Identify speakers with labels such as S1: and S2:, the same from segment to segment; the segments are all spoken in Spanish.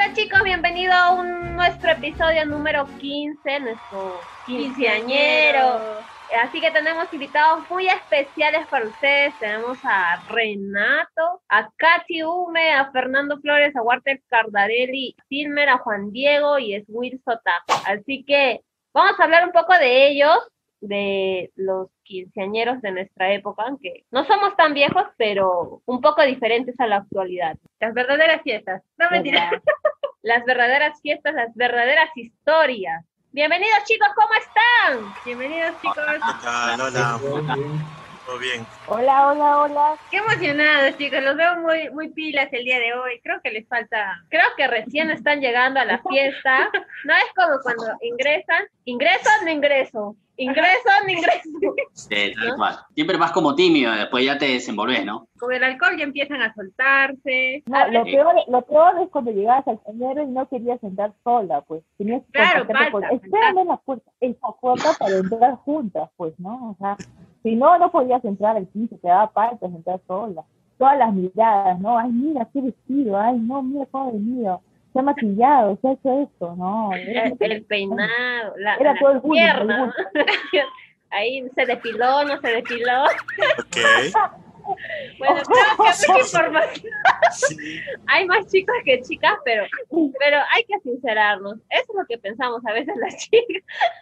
S1: Hola chicos, bienvenido a nuestro episodio número 15, nuestro quinceañero. Así que tenemos invitados muy especiales para ustedes. Tenemos a Renato, a Katy Hume, a Fernando Flores, a Walter Cardarelli, Silmer, a Juan Diego y Eswil Sota. Así que vamos a hablar un poco de ellos, de los quinceañeros de nuestra época, aunque no somos tan viejos, pero un poco diferentes a la actualidad. Las verdaderas fiestas, no mentira. Las verdaderas fiestas, las verdaderas historias. Bienvenidos chicos, ¿cómo están? Bienvenidos chicos.
S2: Hola. ¿Todo bien?
S3: Hola.
S1: Qué emocionados chicos, los veo muy pilas el día de hoy. Creo que les falta, creo que recién están llegando a la fiesta. No es como cuando ingreso, no ingreso. Ingreso.
S4: Sí, tal cual. Siempre vas como tímido, después ya te desenvolves, ¿no?
S1: Con el alcohol ya empiezan a soltarse.
S3: No, lo peor es cuando llegabas al señor y no querías entrar sola, pues. Tenías que espérame en la puerta, esa puerta para entrar juntas, pues, ¿no? O sea, si no podías entrar al piso, te daba falta entrar sola. Todas las miradas, ¿no? Ay, mira qué vestido, ay, no, mira cómo ha venido. Se ha maquillado, se ha hecho esto, ¿no?
S1: El peinado,
S3: era todo el
S1: pierna, ¿no? Ahí se depiló, no se depiló.
S2: Ok.
S1: Bueno, creo que mucha información. Sí. Hay más chicos que chicas, pero hay que sincerarnos. Eso es lo que pensamos a veces las chicas.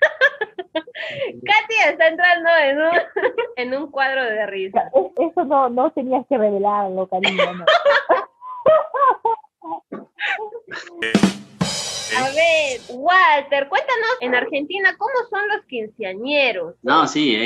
S1: Katy está entrando en un cuadro de risa.
S3: Eso no tenías que revelarlo, cariño, ¿no?
S1: A ver, Walter, cuéntanos en Argentina cómo son los quinceañeros.
S4: No, sí,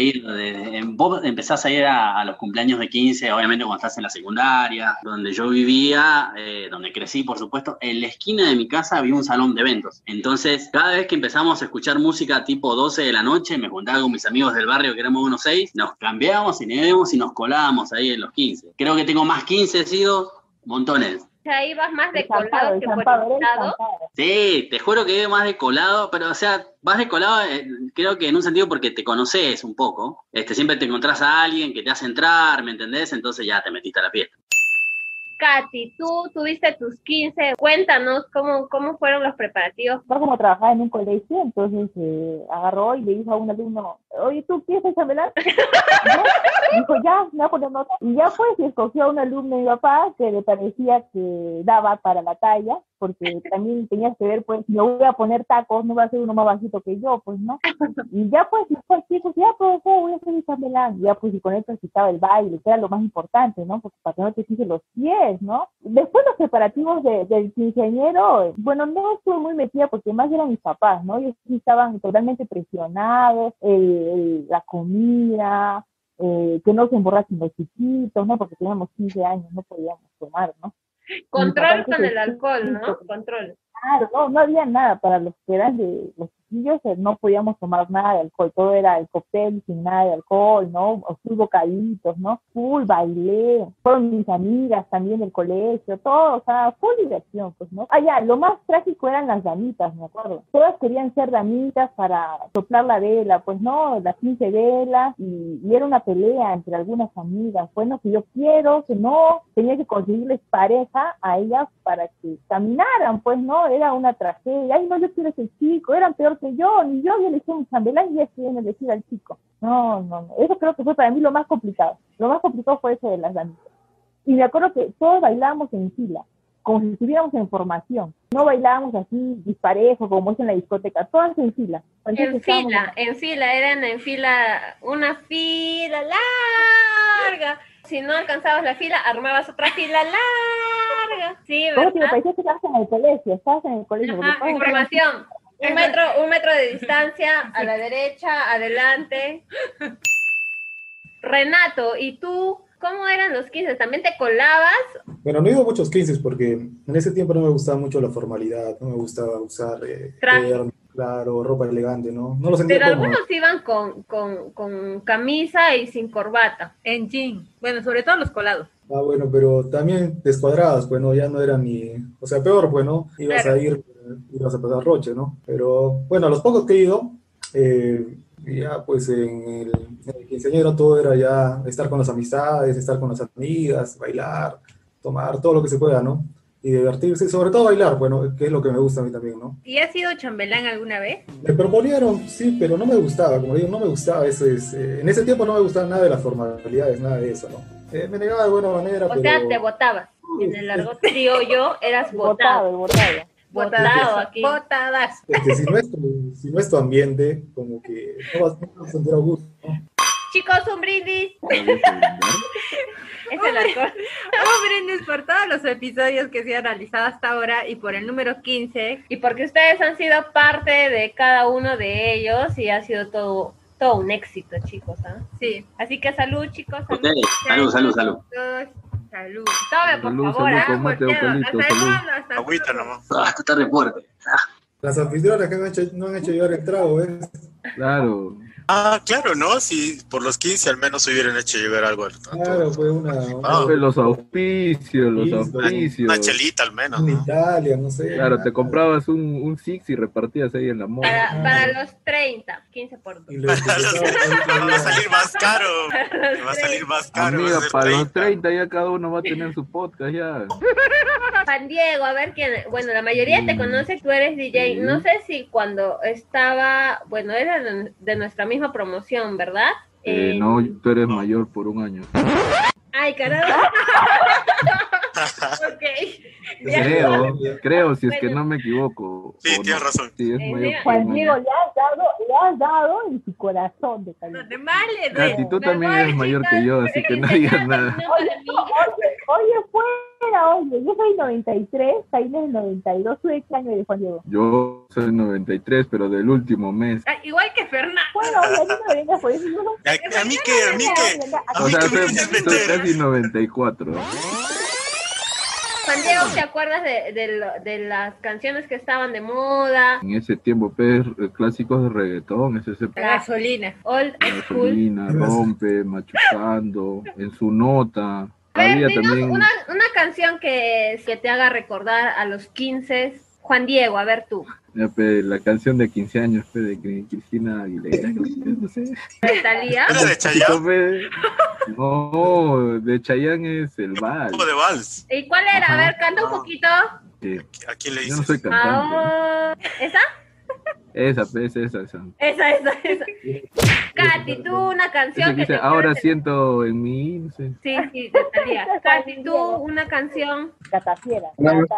S4: vos empezás a ir a los cumpleaños de 15, obviamente cuando estás en la secundaria, donde yo vivía, donde crecí, por supuesto, en la esquina de mi casa había un salón de eventos. Entonces, cada vez que empezamos a escuchar música tipo 12 de la noche, me juntaba con mis amigos del barrio, que éramos unos 6, nos cambiábamos y nos colábamos ahí en los 15. Creo que tengo más 15 sido montones.
S1: Ahí vas más de colado que por estado.
S4: Sí, te juro que iba más de colado, pero o sea, vas de colado creo que en un sentido porque te conoces un poco. Siempre te encontrás a alguien que te hace entrar, ¿me entendés? Entonces ya te metiste a la fiesta.
S1: Katy, tú tuviste tus 15, cuéntanos cómo fueron los preparativos.
S3: Yo como trabajaba en un colegio, entonces agarró y le dijo a un alumno, oye, ¿tú quieres chambelán? Dijo, ya, me voy a poner nota. Y ya pues, escogió a un alumno de mi papá que le parecía que daba para la talla, porque también tenías que ver, pues, no voy a poner tacos, no va a ser uno más bajito que yo, pues, ¿no? Y ya pues, ya, profesor, voy a hacer el chambelán. Y ya pues, y con esto estaba el baile, que era lo más importante, ¿no? Porque para que no te fijes los pies, ¿no? Después los preparativos del quinceañero, bueno, no estuve muy metida porque más eran mis papás, ¿no? Ellos sí estaban totalmente presionados, la comida, que no se emborrachen los chiquitos, ¿no? Porque teníamos 15 años, no podíamos tomar, ¿no?
S1: Control con el alcohol, ¿no? Control.
S3: Claro, no había nada para los que eran de los chiquillos, no podíamos tomar nada de alcohol, todo era el cóctel sin nada de alcohol, ¿no? O full bocaditos, ¿no? Full bailé, fueron mis amigas también del colegio, todo, o sea, full diversión, pues, ¿no? Ya, lo más trágico eran las damitas, me acuerdo. Todas querían ser damitas para soplar la vela, pues, ¿no? Las 15 velas, y era una pelea entre algunas amigas, bueno, que yo quiero, que no, tenía que conseguirles pareja a ellas para que caminaran, pues, ¿no? Era una tragedia, ay, no, yo quiero ese chico, eran peor que yo, ni yo había elegido mi chambelán y ya estoy en elegir al chico. No, eso creo que fue para mí lo más complicado. Lo más complicado fue eso de las damitas. Y me acuerdo que todos bailábamos en fila, como si estuviéramos en formación. No bailábamos así disparejo, como es en la discoteca, todas en fila.
S1: Eran en fila, una fila larga. Si no alcanzabas la fila, armabas otra fila larga. Sí, ¿verdad?
S3: Me parecía que estabas en el colegio.
S1: Ajá, información. Un metro de distancia, a la derecha, adelante. Renato, ¿y tú cómo eran los 15? ¿También te colabas?
S5: Bueno, no iba a muchos 15 porque en ese tiempo no me gustaba mucho la formalidad, no me gustaba usar claro, ropa elegante, ¿no? No lo sentía
S1: Pero
S5: cómodo.
S1: algunos iban con camisa y sin corbata.
S6: En jean, bueno, sobre todo los colados.
S5: Bueno, pero también descuadrados, pues no, ya no era o sea, peor, pues no, ibas a pasar roche, ¿no? Pero bueno, a los pocos que he ido, ya pues en el quinceañero todo era ya estar con las amistades, estar con las amigas, bailar, tomar todo lo que se pueda, ¿no? y divertirse, sobre todo bailar, bueno, que es lo que me gusta a mí también, ¿no?
S6: ¿Y has sido chambelán alguna vez?
S5: Me proponieron, sí, pero no me gustaba, como digo, no me gustaba en ese tiempo no me gustaba nada de las formalidades, nada de eso, ¿no? Me negaba de buena manera,
S1: O
S5: pero...
S1: sea, te votabas. En el argot criollo eras votado.
S3: Votado.
S1: Votado aquí.
S6: Botadas.
S5: Es que si no es tu ambiente, como que no vas a sentir a gusto, ¿no?
S1: Chicos, un brindis. Es el alcohol.
S6: Un brindis por todos los episodios que se han realizado hasta ahora y por el número 15.
S1: Y porque ustedes han sido parte de cada uno de ellos y ha sido todo un éxito, chicos. ¿Ah?
S6: Sí.
S1: Así que salud, chicos. Salud.
S4: Ok, salud.
S6: Todos, salud.
S1: Tome, por
S7: Salud,
S1: favor.
S7: salud,
S1: ¿Ah?
S7: con mate o
S6: Volteado.
S7: calito,
S6: Hasta
S7: salud.
S6: cuándo, hasta
S2: Agüita
S6: cuándo.
S2: nomás.
S4: Esto está re fuerte.
S5: Las anfitrionas que no han hecho llegar el trago, ¿ves?
S7: Claro.
S2: Ah, claro, ¿no? Si por los 15 al menos hubieran hecho llegar algo a
S5: Claro, fue
S2: Ah.
S7: Pues los auspicios,
S2: una chelita al menos,
S5: en
S2: ¿no?
S5: Italia, no sé.
S7: Claro, te comprabas un Six y repartías ahí en la moda.
S1: Para los 30, 15 por 2.
S5: Y les
S2: Va a salir más caro. Va a salir más caro.
S7: Amiga,
S2: va a ser
S7: para los
S2: 30.
S7: 30 ya cada uno va a tener su podcast ya.
S1: Juan Diego, a ver quién. Bueno, la mayoría te conoce, tú eres DJ.
S7: Sí.
S1: No sé si cuando estaba. Bueno, era de nuestra misma promoción, ¿verdad?
S7: No, tú eres mayor por un año.
S1: Ay, caramba. Ok.
S7: Creo, si es que no me equivoco.
S2: Sí,
S7: o
S2: tienes
S7: no.
S2: razón.
S7: Sí, es mayor por
S3: Juan
S7: un
S3: Diego,
S7: año.
S3: le has dado en su corazón de cariño.
S6: Donde más le
S7: Katy,
S6: duele.
S7: tú también eres mayor que yo, así que no digas nada.
S3: Oye, yo soy 93, Jaime es 92, ¿tú de qué año eres, Juan Diego?
S7: Yo soy 93, pero del último mes.
S6: Ah, igual que Fernanda.
S3: Bueno, oye, a mí no me vengas por eso.
S2: A mí que
S7: O sea,
S2: me
S7: soy
S2: quieres meter.
S7: casi 94.
S1: Juan Diego, ¿te acuerdas de las canciones que estaban de moda?
S7: En ese tiempo, pues, clásicos de reggaetón, ese
S6: La gasolina.
S1: Old School.
S7: Gasolina, Rompe, Machucando, En su nota.
S1: A ver,
S7: Había
S1: dinos
S7: también,
S1: una canción que te haga recordar a los 15. Juan Diego, a ver tú.
S7: la canción de 15 años, de Cristina Aguilera, no sé.
S1: ¿De Thalía?
S2: ¿Era de Chayanne?
S7: No, de Chayanne es el Vals.
S2: ¿O de Vals?
S1: ¿Y cuál era? A ver,
S2: Ajá.
S1: canta un poquito.
S2: ¿A quién le
S7: Yo no
S2: dices?
S7: soy cantante.
S1: Ah, ¿esa?
S7: Esa.
S1: Esa. Katy, tú una canción
S7: Esa que dice,
S1: te
S7: ahora
S1: acuerdes.
S7: siento en mí, no sé.
S1: Sí, de Thalía. Katy, tú una canción.
S3: Catafiera.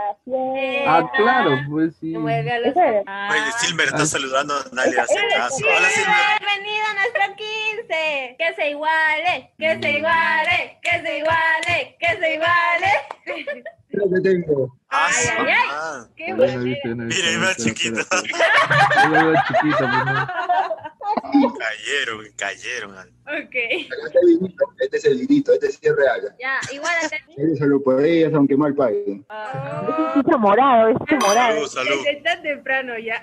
S7: Ah, claro, pues sí.
S1: Que mueve a los...
S3: Esa era.
S2: Oye, Silver está saludando a Nalia hace caso. Hola, Silver.
S1: Bienvenido a nuestro 15. Que se iguale, que se iguale, que se iguale, que se iguale.
S8: Lo que tengo.
S2: Ah,
S1: Ay, ay, ay.
S2: ah.
S1: Qué
S7: No
S1: bueno.
S7: lo he visto, no lo he visto,
S2: Mira,
S7: no,
S2: iba
S7: espera,
S2: chiquito.
S7: espera. Yo lo veo chiquito, pues, no.
S2: Cayeron.
S6: Ok.
S8: Acá está el vinito. Este es el vinito. Este sí es real.
S1: Ya, igual
S8: Eso lo podéis, aunque mal paguen.
S3: Es un chico morado, es un morado.
S2: Salud.
S6: Desde tan temprano ya.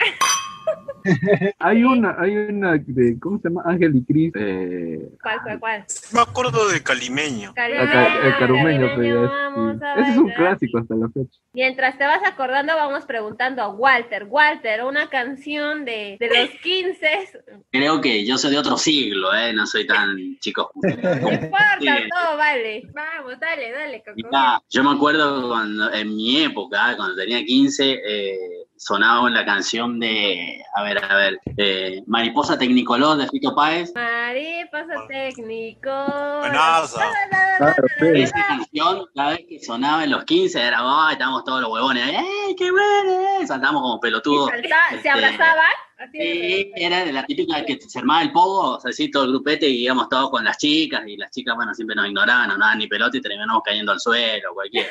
S7: Hay una de, ¿cómo se llama? Ángel y Cris.
S1: ¿Cuál?
S2: Me acuerdo de Calimeño.
S7: El carumeño, pues, ya
S1: Vamos a
S7: ese es un
S1: bailar.
S7: clásico hasta la fecha.
S1: Mientras te vas acordando, vamos preguntando a Walter. Walter, una canción de los 15.
S4: Creo que yo soy de otro siglo, no soy tan chico.
S1: No importa,
S4: Sí.
S1: todo vale.
S6: Vamos, dale, Coco.
S4: Mirá, yo me acuerdo cuando, en mi época, cuando tenía 15, sonaba la canción de, a ver, Mariposa Tecnicolor de Fito Páez.
S1: Mariposa técnico.
S2: Buenazo.
S8: Claro, pero.
S4: Esa canción, cada vez que sonaba en los 15, era, ¡ay! Estábamos todos los huevones, ¡ey, qué bueno! Saltábamos como pelotudos.
S1: ¿Se abrazaban?
S6: Así
S4: Sí, era de la típica que se armaba el pogo, o sea, así todo el grupete y íbamos todos con las chicas, y las chicas, bueno, siempre nos ignoraban, no daban ni pelota y terminamos cayendo al suelo, cualquiera.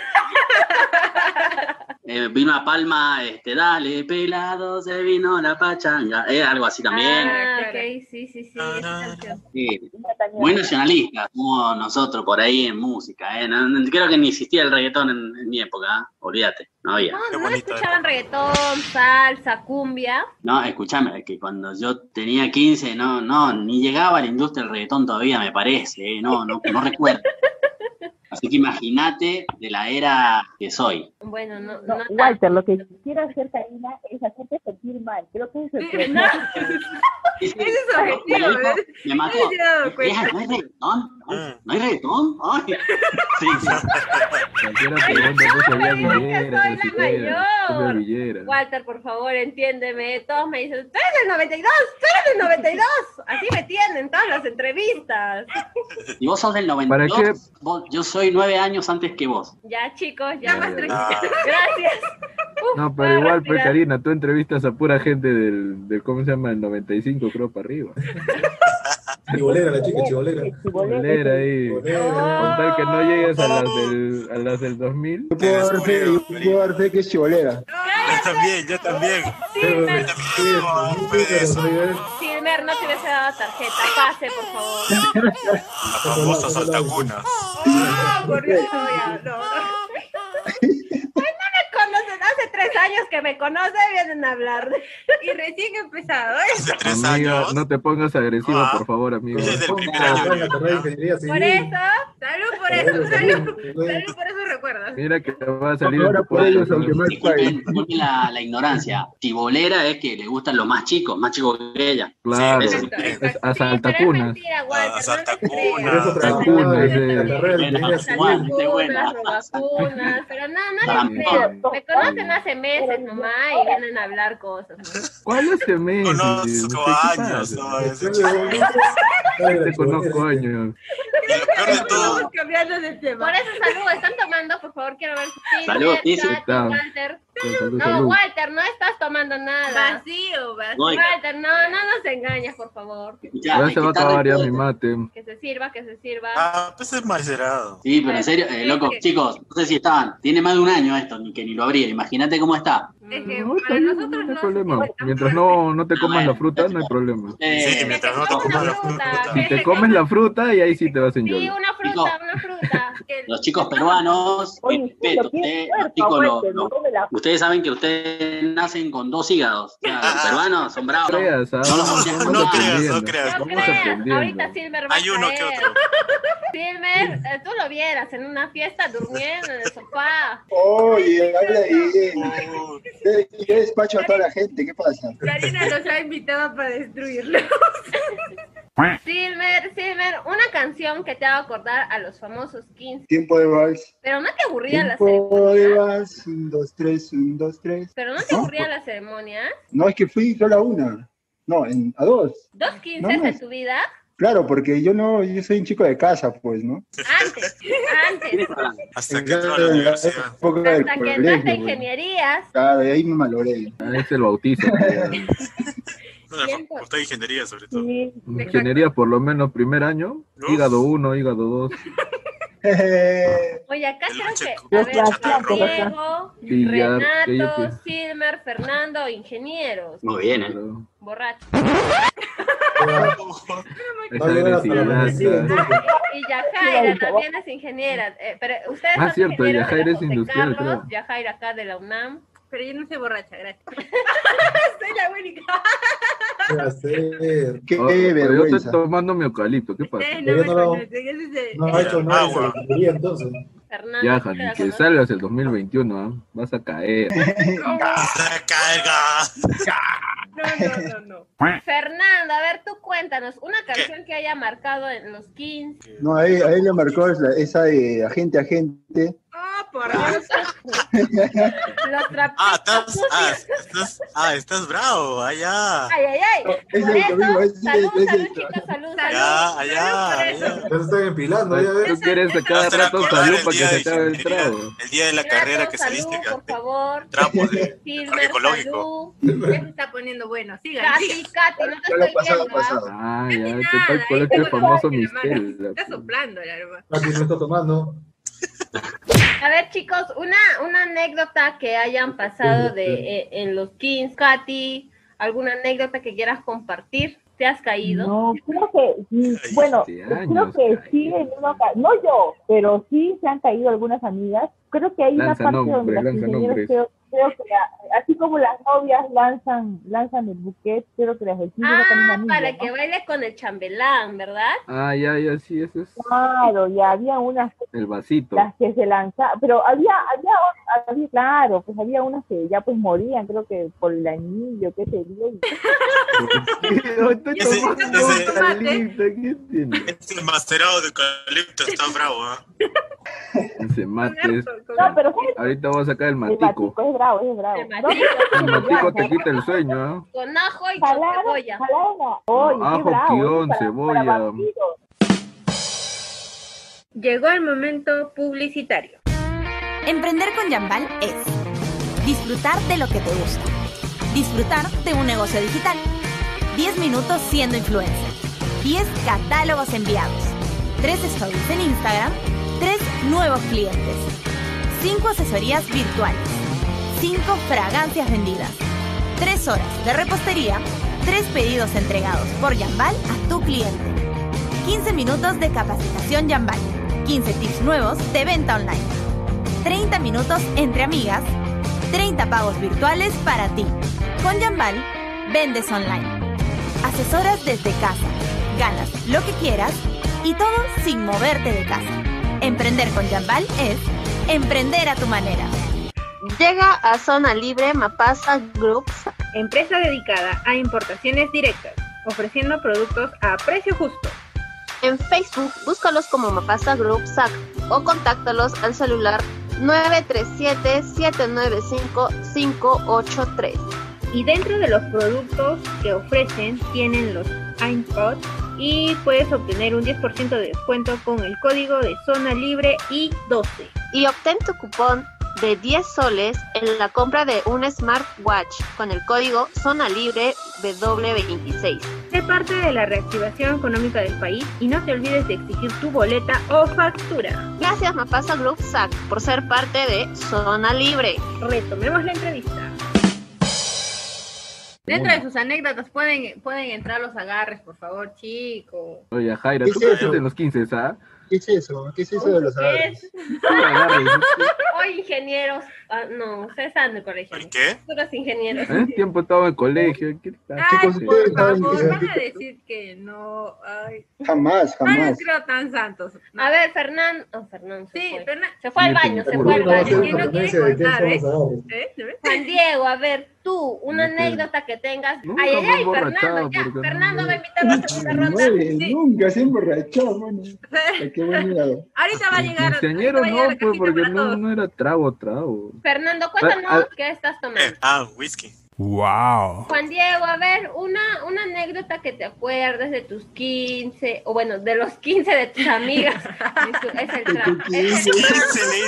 S4: Vino a Palma, dale, pelado, se vino la pachanga, algo así también.
S1: Ah,
S6: Claro.
S1: ok, sí, esa canción.
S4: Sí. Muy nacionalista, como nosotros por ahí en música, creo que ni existía el reggaetón en mi época, olvídate, no había.
S1: No,
S2: Qué
S1: no
S2: bonito,
S1: escuchaban reggaetón, salsa, cumbia.
S4: No, escúchame, que cuando yo tenía 15, no, ni llegaba a la industria del reggaetón todavía, me parece, no recuerdo. Así que imagínate de la era que soy.
S1: Bueno,
S3: No,
S1: no
S3: Walter, lo que quiere hacer Karina es hacerte sentir mal. Creo que eso es el
S6: No.
S4: Sí, sí.
S6: Ese es su objetivo,
S4: Me dijo,
S6: ¿ves?
S4: me mató.
S6: No se ha dado cuenta.
S4: ¿No hay reggaetón? ¿No hay reggaetón? Ay. Sí, sí.
S7: Cualquiera pregunta pues si había
S1: Ay,
S7: villera,
S1: soy
S7: ni
S1: la
S7: siquiera.
S1: mayor.
S7: Cumbia villera.
S1: Walter, por favor, entiéndeme. Todos me dicen, tú eres del 92, tú eres del 92. Así me tienen todas las entrevistas.
S4: Y vos sos del
S7: ¿Para
S4: 92. Yo soy 9 años antes que vos.
S1: Ya, chicos, ya
S6: Ya,
S1: más
S6: ya.
S1: tranquilos. Gracias. Uf,
S7: No,
S1: puedo
S7: pero igual, pues
S1: respirar.
S7: Karina, tú entrevistas a pura gente del ¿cómo se llama? El 95, creo, para arriba.
S5: Chibolera, la chica chibolera.
S7: Bolera ahí.
S5: Chibolera.
S7: Con tal que no llegues a las del 2000.
S8: Yo puedo dar fe que es chibolera.
S2: Yo también.
S1: Silmer,
S2: Pues,
S1: Silmer, no te hubiese dado tarjeta. Pase, por favor.
S2: la famosa saltacuna.
S6: No, por Dios, no, ya, no.
S1: Conocen, hace 3 años que me conocen, vienen a hablar.
S6: Y recién empezado, ¿eh?
S2: Hace 3
S7: Amiga,
S2: años.
S7: no te pongas agresiva,
S2: Ah.
S7: por favor, amigo.
S2: Desde el primer año.
S1: Por eso,
S6: Salud por esos recuerdos.
S7: Mira que va a salir en
S8: Ahora
S7: tu
S8: por ellos,
S7: podcast,
S8: aunque
S7: ¿no?
S8: mal paguen.
S4: Disculpen la ignorancia. Chibolera es que le gustan los más chicos que ella.
S7: Claro,
S2: Sí,
S6: Exacto,
S7: es
S6: exacto.
S7: a
S1: Sí, pero es
S7: saltacunas.
S1: mentira, Walter,
S2: saltacunas.
S1: no
S5: Por eso
S1: te
S5: trabajaba
S7: Saltacunas,
S5: en la carrera de ingeniería civil.
S1: Saltacunas, robacunas, pero no les creo. Me conocen hace meses nomás y vienen a hablar cosas, ¿no?
S7: ¿Cuál es ese mes?
S2: Conozco años. ¿No? Ese
S7: Te conozco años.
S2: Y lo peor de todo,
S6: Estamos cambiando de tema.
S1: Por eso, salud, están tomando, por favor, quiero ver.
S4: Salud, sí, sí,
S1: Katy,
S7: está.
S1: Walter.
S7: Salud,
S1: No,
S7: salud.
S1: Walter, no estás tomando nada.
S6: Vacío.
S4: No,
S1: Walter, no nos engañes, por favor.
S4: ya,
S7: Ya
S4: hay
S7: se va a
S4: que estar
S7: acabar ya mi
S4: de-
S7: mate.
S1: Que se sirva, que se sirva.
S2: pues es macerado.
S4: Sí, pero en serio, loco, chicos, no sé si estaban. Tiene más de un año esto, ni que ni lo abría. Imagínate cómo está.
S6: Es que
S7: No,
S6: para nosotros
S7: no hay
S6: no
S7: problema. Mientras no te comas la fruta, no hay problema.
S2: Sí, mientras no te comas la fruta.
S7: Si te comes la fruta, y ahí sí te vas en
S1: Sí,
S7: yoyo.
S1: una fruta, una fruta.
S4: Los chicos peruanos,
S3: Oye,
S4: respeto,
S3: sí,
S4: ustedes,
S3: lo
S4: los chicos,
S3: Walter, no come la
S4: ustedes saben que ustedes nacen con 2 hígados. O sea, los peruanos son bravos.
S7: No creas, ¿ah?
S4: No los
S7: Vamos
S4: creas,
S2: no
S7: aprendiendo.
S2: creas.
S1: No
S7: Vamos
S1: creas,
S7: aprendiendo.
S1: ahorita Silver va
S2: Hay
S1: a
S2: uno que
S1: caer.
S2: otro.
S1: Silver, tú lo vieras en una fiesta durmiendo en el sofá.
S8: Oye, habla bien.
S2: Uh,
S8: Yo despacho a toda la gente, ¿qué pasa?
S6: Karina nos ha invitado para destruirlo.
S1: Silver, una canción que te haga acordar a los famosos 15.
S8: Tiempo de vals.
S1: Pero no te aburría la
S8: Tiempo de
S1: ceremonia.
S8: vals. 1, 2, 3, 1, 2, 3.
S1: Pero no te aburría la ceremonia.
S8: No, es que fui solo a una. No, a 2.
S1: 2 15
S8: No, no.
S1: en tu vida.
S8: Claro, porque yo soy un chico de casa, pues, ¿no?
S1: Antes.
S2: hasta que entró a la universidad.
S8: Época del
S1: Hasta que
S8: colegio,
S1: entraste a
S8: pues.
S1: ingenierías.
S8: Claro, y ahí me malogré.
S7: Ah, es el bautizo.
S2: No, la facultad de ingeniería, sobre todo.
S3: Sí,
S7: Ingeniería, por lo menos, primer año.
S2: Uf.
S7: Hígado 1, hígado 2.
S1: Oye, acá
S2: El
S1: creo
S2: noche
S1: que, a ver,
S3: chatarra.
S1: Diego,
S7: Billar,
S1: Renato, Silmer, Fernando, ingenieros,
S4: Muy bien, ¿eh?
S1: borrachos.
S7: Esa eres ingrata.
S1: Y Yajaira también es ingeniera. Pero ustedes
S7: Ah,
S1: son
S7: cierto,
S1: ingenieros
S7: Yajaira
S1: de
S7: es
S1: José
S7: industrial,
S1: Carlos,
S7: creo.
S1: Yajaira acá de la UNAM.
S6: Pero yo no soy borracha, gracias. Soy la única.
S5: ¿Qué hacer?
S8: Qué
S7: Oh, pero yo
S8: vergüenza.
S7: estoy tomando mi eucalipto, ¿qué pasa?
S6: Ustedes
S5: Pero
S6: no me
S5: yo no-
S6: conocen. Ese es el-
S5: No ha hecho nada de
S2: Agua.
S5: ingeniería entonces.
S1: Fernando,
S7: Ya,
S1: ¿tú te
S7: Jani,
S1: la
S7: que
S1: conoces?
S7: salgas el 2021, ¿ah? Vas a caer.
S2: ¡Carga!
S6: No.
S1: Fernando, a ver, tú cuéntanos una canción que haya marcado en los 15.
S8: No, ahí le marcó esa de agente, agente.
S6: Oh, por Dios.
S1: Los trapitos sucios.
S2: Estás bravo, allá.
S1: Ay.
S8: Es
S1: Por
S8: el
S1: eso,
S8: domingo, es
S1: salud,
S8: el-
S1: chicos, salud.
S2: Allá, allá.
S6: Por eso.
S2: allá.
S5: Ya se están empilando, ya ves.
S7: Tú quieres a cada
S2: Vas a
S7: rato
S2: acordar
S7: salud
S2: el
S7: para que
S2: día
S7: se
S2: de
S7: acabe el
S2: ingeniería,
S7: trago.
S2: el día de la carrera que
S1: Salud,
S2: saliste,
S1: por favor.
S2: trapo de
S1: Silver,
S2: ecológico.
S1: salud.
S6: Ya se está poniendo bueno. Sigan.
S1: Casi, Katy, no te
S8: Ya lo
S1: estoy
S8: pasado,
S1: viendo, ¿ah?
S8: pasado.
S7: Ah,
S6: Casi
S7: ya,
S6: nada,
S7: este tal
S6: ahí
S7: colegio
S6: tengo
S7: el famoso
S6: la mano.
S7: Mistel.
S6: Está soplando el arma.
S5: Aquí no está tomando.
S1: A ver, chicos, una anécdota que hayan pasado en los 15, Katy, alguna anécdota que quieras compartir. ¿Te has caído?
S3: No, creo que, bueno,
S7: 7
S3: creo
S7: años,
S3: que sí,
S7: caído.
S3: no yo, pero sí se han caído algunas amigas. Creo que hay una
S7: Lanza
S3: parte
S7: nombres,
S3: donde las
S7: lanza
S3: ingenieros
S7: nombres.
S3: creo creo que así como las novias lanzan el buquet, creo que las del 15 sacan un anillo,
S1: para
S3: ¿no?
S1: que baile con el chambelán, ¿verdad?
S7: Ya, sí, eso es
S3: Claro, ya había unas
S7: el vasito.
S3: las que se lanzaban, pero había, claro, pues había unas que ya pues morían, creo que por el anillo, qué sería.
S2: Ese macerado de eucalipto está bravo, ¿ah?
S7: Ese mate es...
S3: No, pero
S7: ahorita voy a sacar el
S3: el
S7: matico.
S3: matico es bravo, es bravo.
S7: El matico te quita el sueño, ¿ah?
S1: Con ajo y con cebolla.
S7: Ajo, guión, cebolla.
S6: Llegó el momento publicitario.
S9: Emprender con Jambal es disfrutar de lo que te gusta, disfrutar de un negocio digital, 10 minutos siendo influencer, 10 catálogos enviados, 3 stories en Instagram, 3 nuevos clientes, 5 asesorías virtuales, 5 fragancias vendidas, 3 horas de repostería, 3 pedidos entregados por Jambal a tu cliente, 15 minutos de capacitación Jambal, 15 tips nuevos de venta online, 30 minutos entre amigas, 30 pagos virtuales para ti. Con Jambal, vendes online. Asesoras desde casa, ganas lo que quieras y todo sin moverte de casa. Emprender con Jambal es emprender a tu manera.
S1: Llega a Zona Libre Mapasa Group,
S6: empresa dedicada a importaciones directas, ofreciendo productos a precio justo.
S1: En Facebook, búscalos como Mapasa Group SAC o contáctalos al celular 937-795-583.
S6: Y dentro de los productos que ofrecen tienen los iPods y puedes obtener un 10% de descuento con el código de Zona Libre I12.
S1: Y obtén tu cupón de 10 soles en la compra de un smartwatch con el código Zona Libre W26.
S6: Sé parte de la reactivación económica del país y no te olvides de exigir tu boleta o factura.
S1: Gracias Mapasa Group SAC por ser parte de Zona Libre.
S6: Retomemos la entrevista. Dentro de sus anécdotas pueden entrar los agarres, por favor, chicos.
S7: Oye, Jaira, ¿tú qué hiciste en los 15, ah?
S8: ¿Qué es eso? ¿Qué es eso de los agarres?
S1: Hoy ingenieros, no, ustedes están en el colegio.
S2: ¿Y qué?
S1: Puros ingenieros.
S7: ¿En tiempo estaba en el colegio? ¿Qué tal?
S8: Chicos, ustedes
S6: Por
S8: saben
S6: favor,
S8: que-
S6: van a decir que no. Ay,
S8: Jamás,
S6: no los
S8: jamás.
S6: creo tan santos. No.
S1: A ver, Fernando se
S6: Sí,
S1: fue.
S6: Fernando.
S1: Se fue al baño, se fue al
S5: Vamos a
S1: baño.
S5: hacer
S6: ¿Quién no
S5: competencia
S6: quiere
S5: de quién
S6: contar,
S5: son los agarres.
S6: ¿No ves?
S1: Juan Diego, a ver, tú, una anécdota que tengas.
S7: Nunca
S1: Ay,
S7: me he
S1: Fernando,
S7: emborrachado
S1: ya.
S7: porque
S1: Fernando
S7: no-
S1: va a invitar a la segunda ronda.
S6: Sí.
S8: Nunca se emborrachó, mano. Ay, qué buen hígado.
S6: Ahorita va a llegar.
S7: Quinceañero
S6: ahorita va a llegar
S7: no,
S6: la
S7: pues,
S6: cajita
S7: porque
S6: para todos.
S7: no era trago.
S1: Fernando, cuéntanos qué estás tomando.
S2: Whisky.
S10: Wow.
S1: Juan Diego, a ver, una anécdota que te acuerdes de tus 15, o bueno, de los 15 de tus amigas. Es el trago.
S2: Es 15, le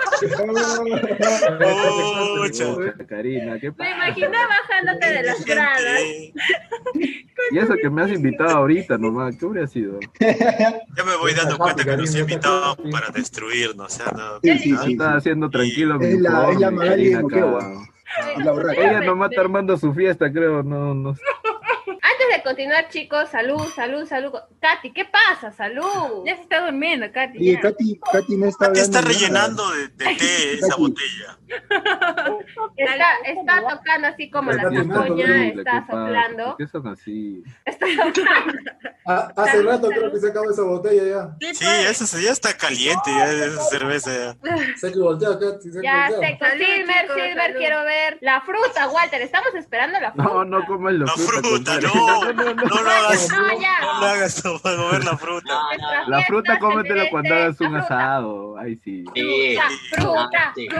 S2: dice.
S7: Pucha, Karina, ¿qué
S1: Me
S7: pasa?
S1: imaginé bajándote de las gradas.
S7: Y eso que me has invitado ahorita nomás, ¿qué hubiera sido?
S2: Ya me voy dando cuenta que nos invitaban para destruirnos, o sea, no.
S8: Sí, sí, sí.
S7: Está haciendo tranquilo mi
S8: Es la
S7: uniforme,
S8: Magali de
S7: Karina,
S8: Moquegua.
S7: acá.
S8: Es la borracha.
S7: Ella nomás está armando su fiesta, creo, no.
S1: Antes de continuar, chicos, salud. Katy, ¿qué pasa? Salud.
S6: Ya se está durmiendo, Katy.
S8: Oye,
S6: ya.
S8: Katy no está
S2: Katy está
S8: hablando nada.
S2: rellenando de té esa botella.
S1: Está tocando así como la
S5: Está tomando,
S1: coña,
S5: horrible,
S1: está soplando.
S7: ¿Qué son así?
S1: Está soplando.
S5: Hace rato creo que se acabó esa botella ya.
S2: Sí, eso ya está caliente, ya esa cerveza ya.
S5: Se ha que volteado, Katy, se ha que
S1: Ya,
S5: volteado.
S1: seco.
S6: Salud,
S1: Silver,
S6: chicos, salud.
S1: quiero ver. La fruta, Walter, estamos esperando la fruta.
S7: No comas la
S2: La fruta,
S7: compadre.
S2: no lo hagas.
S1: No, ya.
S2: No lo hagas para comer la fruta.
S1: Nuestra
S7: La fruta
S1: fiesta se
S7: cómetela
S1: merece
S7: cuando hagas un
S1: la fruta.
S7: asado. Ay, sí.
S4: Sí,
S1: Fruta,
S4: sí.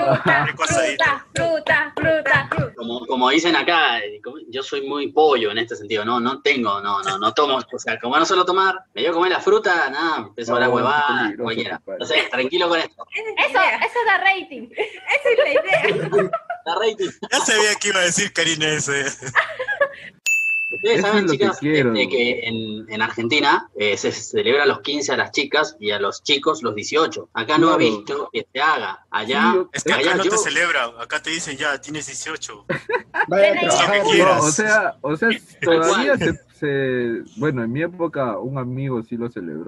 S1: fruta.
S4: Como dicen acá, yo soy muy pollo en este sentido, no tomo, o sea, como no suelo tomar, me dio a comer la fruta, nada, empiezo a la
S7: No,
S4: huevada,
S7: peligroso,
S4: cualquiera.
S7: compadre.
S4: Entonces, tranquilo con esto.
S1: Eso da rating.
S6: Esa es la idea.
S4: La rating.
S2: Ya sabía que iba a decir Karina ese.
S4: Ustedes
S7: Eso
S4: saben,
S7: es lo que
S4: chicas,
S7: quiero.
S4: que en Argentina se celebra los 15 a las chicas y a los chicos los 18. Acá no he
S7: Claro.
S4: visto que se haga. Allá,
S7: Sí,
S2: Es que acá
S4: allá
S2: no
S4: yo-
S2: te celebran, acá te dicen ya, tienes 18.
S8: Vaya a
S1: Ven ahí.
S8: trabajar.
S2: Lo que quieras.
S7: O sea, todavía
S4: cual.
S7: bueno, en mi época un amigo sí lo celebró,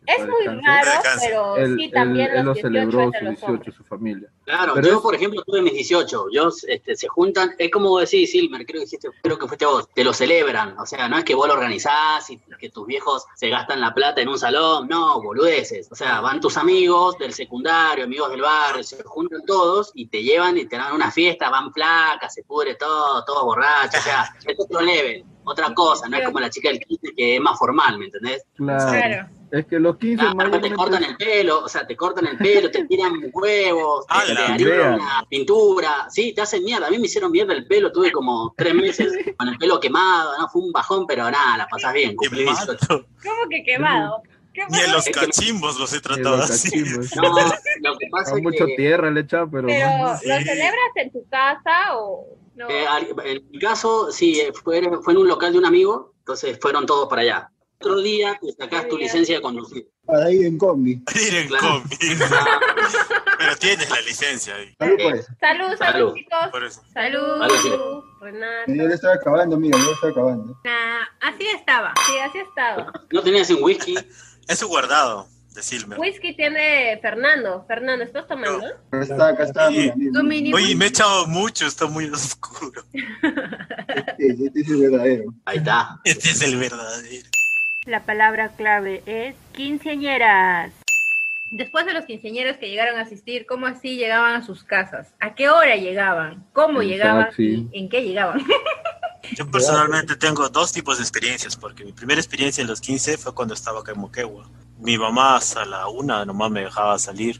S1: Es
S7: paz
S1: muy
S7: descanse.
S1: raro,
S2: Descanse.
S1: pero
S7: Él,
S1: sí, también
S7: él lo
S1: los 18
S7: celebró
S1: es de
S7: sus
S1: los
S7: 18,
S1: hombres.
S7: su familia.
S4: Claro,
S7: Pero
S4: yo
S7: es-
S4: por ejemplo tuve mis 18, se juntan, es como decís, Silmer, creo que fuiste vos, te lo celebran, o sea, no es que vos lo organizás y que tus viejos se gastan la plata en un salón, no, boludeces, o sea, van tus amigos del secundario, amigos del barrio, se juntan todos y te llevan y te dan una fiesta, van placas, se pudre todo, todos borrachos, o sea, es otro level, otra cosa, no es como la chica del 15 que es más formal, ¿me entendés?
S7: Claro. Es que los 15
S4: Claro, te
S7: mayormente...
S4: cortan el pelo, o sea, te cortan el pelo, te tiran huevos, te
S2: ¡Hala!
S4: harían una pintura, sí, te hacen mierda. A mí me hicieron mierda el pelo, tuve como 3 meses con el pelo quemado, no, fue un bajón, pero nada, la pasás bien, cumplí 18.
S1: ¿Cómo que quemado? ¿Qué
S2: Ni en los
S4: Es que-
S2: cachimbos los he
S7: Ni
S2: tratado
S7: los
S2: así.
S7: cachimbos.
S4: No, lo que pasa
S7: A
S4: es
S7: mucho
S4: que
S7: tierra le echan, pero...
S1: Pero,
S7: no.
S1: ¿lo celebras en tu casa o no?
S4: en mi caso, sí, fue en un local de un amigo, entonces fueron todos para allá. Otro día te sacás tu licencia de conducir.
S8: Para ir en combi.
S2: Ir en
S4: Claro.
S2: combi. Pero tienes la licencia ahí.
S8: Salud, pues.
S1: Salud,
S4: Salud.
S1: chicos.
S2: Por eso.
S6: Salud.
S4: Salud, sí.
S1: Renato.
S8: Yo le estaba acabando, mira, yo le estaba acabando.
S6: Así estaba.
S1: Sí, así ha estado.
S4: ¿No tenías un whisky?
S2: Eso guardado, de Silmer.
S1: Whisky tiene Fernando. Fernando, ¿estás tomando?
S8: Acá está, mira, mira.
S6: Tu mini
S2: Oye, me he echado mucho, está muy oscuro.
S8: Este es el verdadero.
S4: Ahí está.
S2: Este es el verdadero.
S6: La palabra clave es quinceañeras. Después de los quinceañeros que llegaron a asistir, ¿cómo así llegaban a sus casas? ¿A qué hora llegaban? ¿Cómo
S7: En
S6: llegaban?
S7: taxi.
S6: ¿Y en qué llegaban?
S2: Yo personalmente tengo dos tipos de experiencias, porque mi primera experiencia en los 15 fue cuando estaba acá en Moquegua. Mi mamá hasta la 1 nomás me dejaba salir.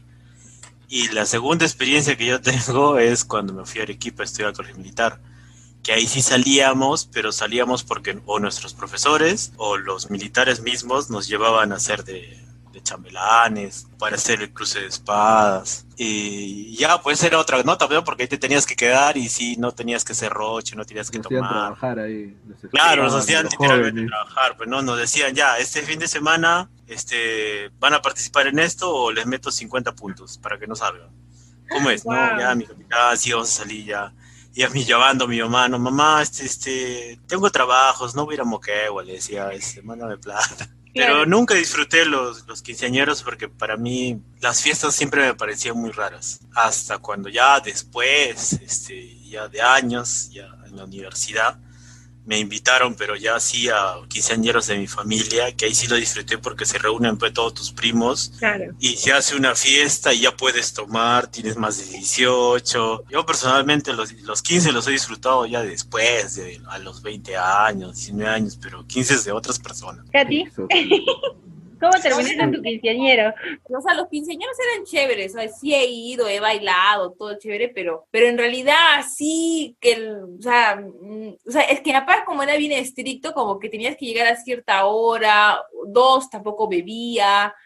S2: Y la segunda experiencia que yo tengo es cuando me fui a Arequipa a estudiar al colegio militar. Que ahí sí salíamos, pero salíamos porque o nuestros profesores o los militares mismos nos llevaban a hacer de chambelanes, para hacer el cruce de espadas. Y ya, pues era otra nota, ¿no? Porque ahí te tenías que quedar y sí, no tenías que ser roche, no tenías que
S7: Nos hacían
S2: tomar.
S7: trabajar ahí.
S2: Claro, nos hacían
S7: los
S2: literalmente
S7: jóvenes.
S2: trabajar, pues no, nos decían ya, este fin de semana van a participar en esto o les meto 50 puntos para que no salgan. ¿Cómo es?
S1: Wow.
S2: No, ya, mi capitán, sí, vamos a salir ya. Y a mí llamando a mi mamá, no, mamá, tengo trabajos, no voy a ir a Moquegua, le decía, mándame plata. Pero
S1: Claro.
S2: nunca disfruté los quinceañeros porque para mí las fiestas siempre me parecían muy raras. Hasta cuando ya después, ya de años, ya en la universidad, me invitaron, pero ya sí a quinceañeros de mi familia, que ahí sí lo disfruté porque se reúnen pues todos tus primos
S6: Claro.
S2: y se hace una fiesta y ya puedes tomar, tienes más de 18. Yo personalmente los 15 los he disfrutado ya después, a los 20 años, 19 años, pero 15 es de otras personas.
S1: Katy,
S7: Eso.
S1: ¿cómo terminaste en tu quinceañero?
S10: O sea, los quinceañeros eran chéveres, o sea, sí he ido, he bailado, todo chévere, pero en realidad sí que, o sea, es que aparte como era bien estricto, como que tenías que llegar a cierta hora, 2 tampoco bebía,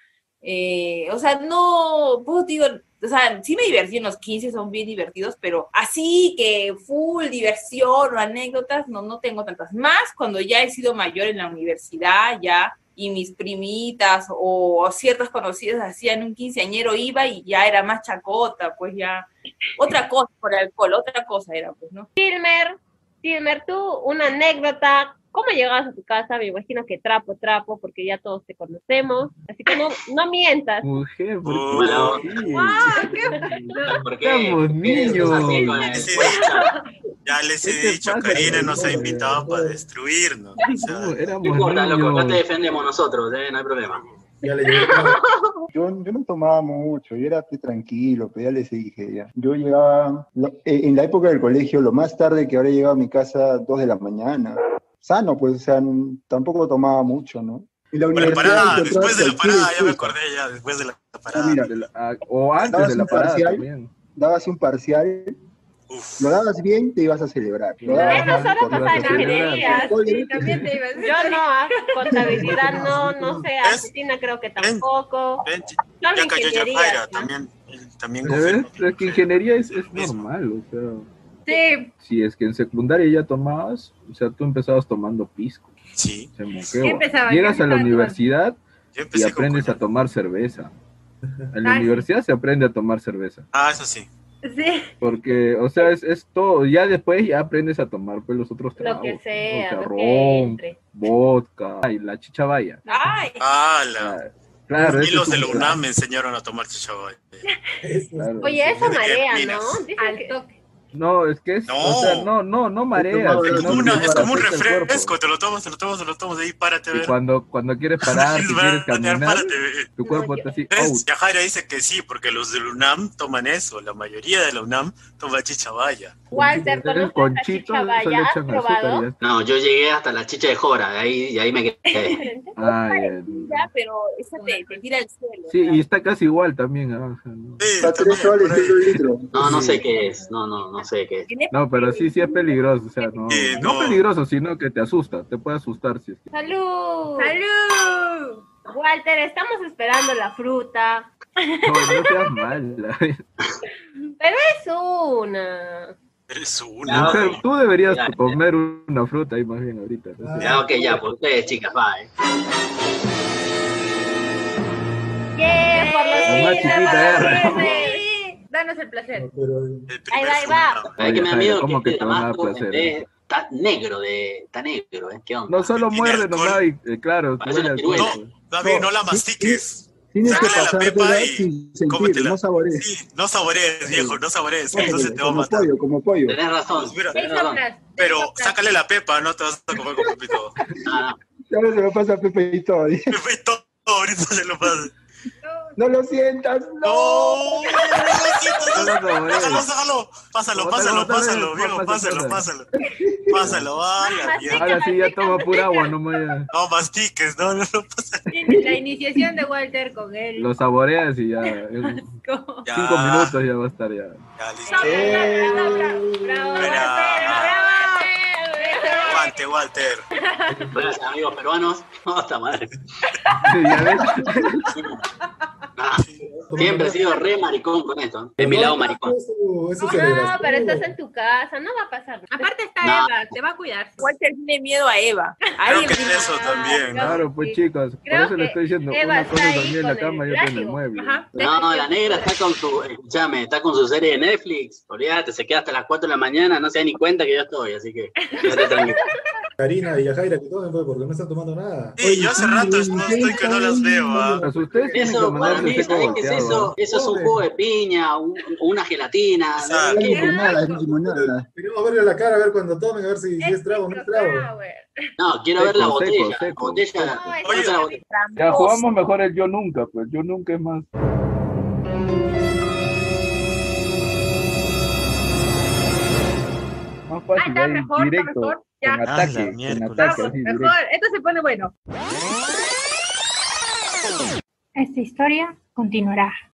S10: o sea, no, pues digo, o sea, sí me divertí en los 15, son bien divertidos, pero así que full diversión o anécdotas, no tengo tantas. Más cuando ya he sido mayor en la universidad, ya, y mis primitas o ciertas conocidas hacían un quinceañero, iba y ya era más chacota, pues ya, otra cosa por el alcohol, otra cosa era, pues, ¿no?
S1: Silmer, tú, una anécdota. ¿Cómo llegabas a tu casa? Me imagino que trapo, porque ya todos te conocemos. Así que no mientas.
S7: Mujer, ¿por qué?
S4: Bueno.
S7: ¿Por qué? Estamos niños.
S2: Ya les
S7: ¿Qué
S2: he
S7: te
S2: dicho,
S7: pasa,
S2: Karina nos ha
S7: señor?
S2: invitado para destruirnos. O sea,
S7: No,
S4: No
S7: éramos
S4: importa, loco, acá te
S7: niños.
S4: defendemos nosotros, no hay problema.
S5: Ya le llegué.
S8: Yo no tomaba mucho, yo era tranquilo, pero ya les dije ya. Yo llegaba, en la época del colegio, lo más tarde que habré llegado a mi casa, 2 de la mañana. Sano, pues, o sea, tampoco tomaba mucho, ¿no? Y la
S2: Bueno,
S8: universidad
S2: parada,
S8: encontraba
S2: después de la
S8: cualquier
S2: parada, ya me
S8: excusa.
S2: acordé ya, después de la
S8: Ah,
S2: parada.
S8: mira,
S7: O antes
S8: dabas
S7: de la
S8: un
S7: parada
S8: parcial,
S7: también.
S8: dabas un parcial,
S2: Uf.
S8: lo dabas bien, te ibas a celebrar. Lo dabas
S1: Eso
S8: mal,
S1: solo
S8: te ibas
S1: pasa
S8: a
S1: en
S8: celebrar.
S1: ingeniería.
S8: Oye,
S6: También te ibas.
S1: Yo no, contabilidad no sé,
S2: ¿Ves?
S1: Argentina creo que tampoco.
S2: Ven,
S1: Solo
S2: ya cayó
S1: ingeniería,
S2: Yajaira,
S1: ¿no?
S2: también, él también
S7: Pero es
S2: confirma.
S7: que ingeniería es normal, o sea,
S6: Sí,
S7: si es que en secundaria ya tomabas, o sea, tú empezabas tomando pisco,
S2: Sí,
S7: se
S6: ¿Qué
S7: moqueba.
S6: empezaba?
S7: Llegas
S6: ¿Qué
S7: a la
S6: empezaba
S7: universidad
S2: yo
S7: y
S2: empecé con
S7: aprendes a
S2: coñac.
S7: tomar cerveza. En la
S6: Ah, sí.
S7: universidad se aprende a tomar cerveza,
S2: Ah, eso sí.
S6: Sí.
S7: porque, o sea, es todo, ya después ya aprendes a tomar pues los otros
S1: Lo
S7: tragos,
S1: que
S7: ¿no?
S1: sea,
S7: O sea,
S1: lo que
S7: ron,
S1: entre.
S7: vodka, y la chicha vaya.
S10: Ay,
S2: ¡Hala!
S7: Ah, Claro,
S2: Y
S7: ese
S2: los
S7: es
S2: de la
S7: un
S2: UNAM me enseñaron a tomar chichabaya.
S7: claro.
S1: Oye, eso
S2: Desde que
S1: marea,
S2: minas.
S1: ¿no? Dicen
S6: Al
S1: que-
S6: toque.
S7: No, es que es,
S2: No.
S7: o sea, no marea,
S8: tomado
S2: Es
S7: sino
S8: eso,
S2: como,
S7: que
S2: es
S7: te
S2: como un
S7: afecta el cuerpo.
S2: refresco, te lo tomas, de ahí, párate a
S7: Y
S2: ver.
S7: cuando quieres parar, si quieres caminar,
S2: Párate.
S7: tu cuerpo está así,
S2: ¿Ves? Yajaira dice que sí, porque los del UNAM toman eso, la mayoría de la UNAM toma chichabaya.
S1: Walter,
S7: el
S1: ¿conoces la
S7: conchito, solo
S1: chichabaya? ¿Has
S7: echan azúcar y
S1: probado?
S7: ya está.
S4: No, yo llegué hasta la chicha de Jora, de ahí me quedé.
S7: Ah, ya.
S10: Ya, pero esa te tira al suelo.
S7: Sí,
S10: o sea.
S7: y está casi igual también. ¿No?
S2: Sí,
S8: Está
S2: también,
S8: 3 soles
S2: por ahí.
S8: el litro.
S4: No
S7: Sí.
S4: sé qué es. No sé qué es.
S7: No, pero sí es peligroso, o sea, no,
S2: Sí,
S7: no
S2: no.
S7: peligroso, sino que te asusta, te puede asustar si es que...
S1: ¡Salud!
S6: ¡Salud!
S1: Walter, estamos esperando la fruta.
S7: No seas mala.
S1: Pero es una.
S2: Eres
S4: Ya,
S2: una.
S7: Mujer,
S4: ok.
S7: tú deberías
S4: Ya.
S7: comer una fruta ahí más bien ahorita. No sé.
S4: Ya, ok, ya, pues ustedes, chicas, va,
S1: ¡Bien! Por los
S7: La más
S1: niños,
S7: chiquita
S1: por los
S7: era.
S1: niños.
S6: Sí, danos el placer.
S5: Pero
S2: El
S1: Ahí
S2: primer
S1: va, ahí va.
S2: Funam.
S4: ¿Sabes qué me da
S7: Oye,
S4: miedo?
S7: ¿cómo que te van a dar
S4: Damasco,
S7: placer?
S4: está negro, ¿Qué onda?
S7: No, solo
S2: ¿Tiene
S7: muerde
S2: alcohol?
S7: nomás y claro,
S4: Parece
S7: huele
S4: una
S7: alcohol,
S4: ciruela.
S7: pues.
S2: David, no la mastiques.
S8: Tienes que
S2: Sácale la pepa
S8: pasártela
S2: y
S8: sin sentir,
S2: cómetela.
S8: no saborees.
S2: Sí, no saborees, viejo, no saborees, que entonces te va a
S8: Como
S2: matar.
S8: pollo, como pollo.
S4: Tenés razón,
S2: Mira,
S4: tenés
S6: Seis
S4: razón.
S6: soplas.
S2: Pero sácale la pepa, no te vas a comer con Pepito.
S4: Ah,
S8: Ya se lo pasa a Pepe y todo.
S2: Pepito, ahorita se lo pasa.
S8: No lo sientas, no.
S2: No,
S7: No, no,
S2: sácalo. Pásalo,
S7: Bótalo,
S2: pásalo,
S7: bótalo,
S2: viejo,
S7: pásalo.
S2: Pásalo, vaya, mierda.
S7: Ahora sí ya toma pura agua nomás ya.
S2: No mastiques, no, pasa.
S6: La iniciación de Walter con él.
S7: Lo saboreas y ya en
S6: Como-
S2: Ya,
S7: 5 minutos ya va a estar ya.
S2: Ya, listo.
S6: Bravo,
S2: Mira.
S6: Walter,
S2: Walter.
S4: gracias, amigos peruanos. No, está madre.
S7: Ya ves.
S4: Ah, siempre he sido re maricón con esto. De mi lado maricón.
S5: Eso
S1: No,
S5: celebras.
S1: pero estás en tu casa, no va a pasar.
S6: Aparte está
S4: No.
S6: Eva, te va a cuidar.
S10: Walter tiene miedo a Eva. A
S2: Creo
S10: él
S2: que
S10: tiene-
S2: es eso también, ¿no?
S7: Claro, pues chicos, por
S1: Creo
S7: eso le
S1: que
S7: estoy diciendo,
S1: Eva
S7: una
S1: está
S7: cosa es
S1: ahí
S7: dormir en la
S1: con
S7: cama
S1: el
S7: y otra en el
S1: látigo.
S7: mueble.
S6: Ajá.
S4: No, la negra está con su, escúchame, está con su serie de Netflix. Olvídate, se queda hasta las 4 de la mañana, no se da ni cuenta que yo estoy, así que quédate tranquilo.
S5: Karina y Yajaira que tomen, pues, porque no están tomando nada.
S2: Sí, yo hace rato no estoy que no las veo, ¿ah?
S7: Pues ustedes tienen que
S4: Eso, para
S7: mandarse
S4: mí,
S7: seco
S4: ¿sabes qué es
S7: volteado.
S4: eso? Eso es un jugo de piña, una gelatina.
S2: Exacto.
S8: Es limonada, es limonada.
S5: Queremos verle la cara a ver cuando tomen, a ver si es trago o no es trago.
S4: No, quiero ver la
S7: Seco,
S4: botella.
S7: seco.
S4: Botella.
S1: No,
S2: Oye,
S1: eso
S4: la
S1: es
S4: botella.
S7: Ya jugamos mejor el yo nunca, pues yo nunca es más. Más fácil,
S6: está
S7: ahí,
S6: mejor, está
S7: directo,
S6: mejor. Ya.
S7: con
S2: Ah,
S7: ataque,
S2: la
S7: con
S2: miércoles.
S7: ataque, así
S6: Mejor,
S7: directo.
S6: esto se pone bueno. Esta historia continuará.